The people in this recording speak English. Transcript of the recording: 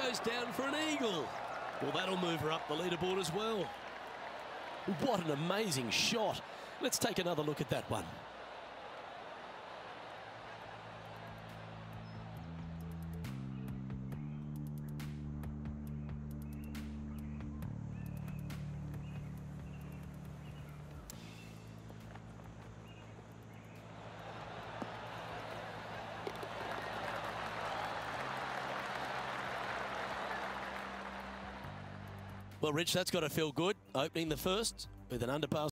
goes down for an eagle. Well, that'll move her up the leaderboard as well. What an amazing shot. Let's take another look at that one. Well, Rich, that's got to feel good, opening the first with an underpass.